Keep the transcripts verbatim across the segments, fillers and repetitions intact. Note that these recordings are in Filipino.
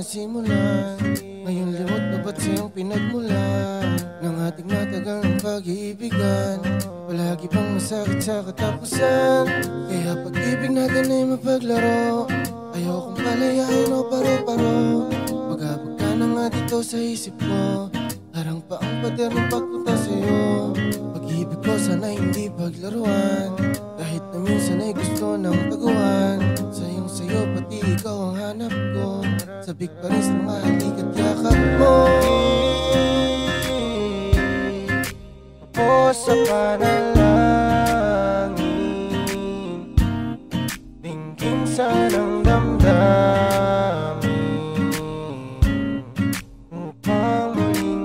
simulan. Ngayon limot na ba't siyang pinagmulan ng ating matagal ng pag-iibigan? Palagi pang masakit sa katapusan, kaya pag-ibig natin ay mapaglaro. Ayokong palayain o paro-paro. Pag-abag ka na nga dito sa isip ko, harang pa ang pader ng pagpunta sa'yo. Pag-ibig ko sana hindi paglaruan, kahit na minsan ay gusto ng taguan. Sayong sayo pati ikaw ang hanap ko, sabik pa rin sa mahalik at yakap mo. Ako sa panalangin, dinggin sanang damdamin, upang muling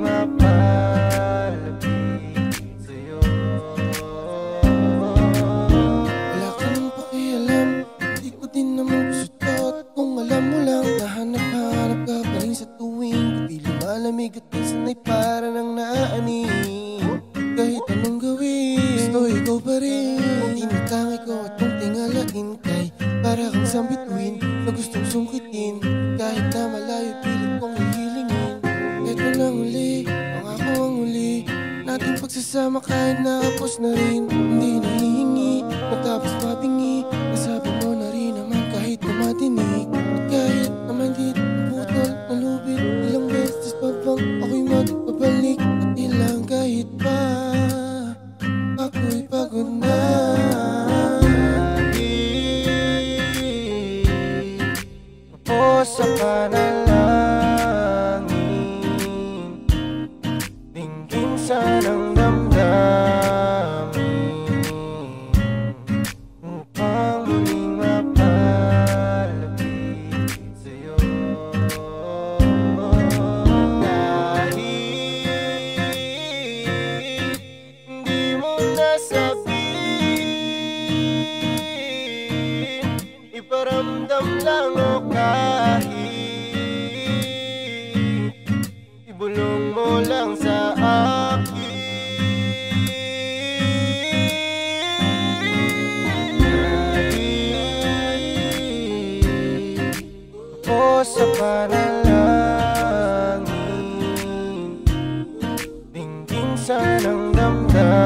mapalapit sa'yo. Wala ka nang pakialam, di ko din naman gusto to. At kung alam mo lang, nahanap-hanap ka pa rin sa tuwing gabi lumalamig at minsan ay para nang naani. Kahit anong gawin, gusto ikaw pa rin. Tinatangay ko at kung tingalain kay para kang isang bituin na gustong sungkitin. Kahit na malayo pilit kong hihilingin. Ito na uli, pangako ang uli nating pagsasama kahit nakapos na rin. Hindi nahihingi, matapos mabingi, nasabi mo na rin naman kahit na matinig. At kahit naman di putol na lubid, ilang beses pa bang ako'y magbabalik? At ilang kahit pa ako'y pagod na. Ako sa panalangin, dinggin sanang damdamin, upang muling mapalapit sa'yo. Kahit hindi mo nasabihin, iparamdam lang o kahit ibulong mo lang sa akin. Ako sa panalangin, dinggin sanang damdamin,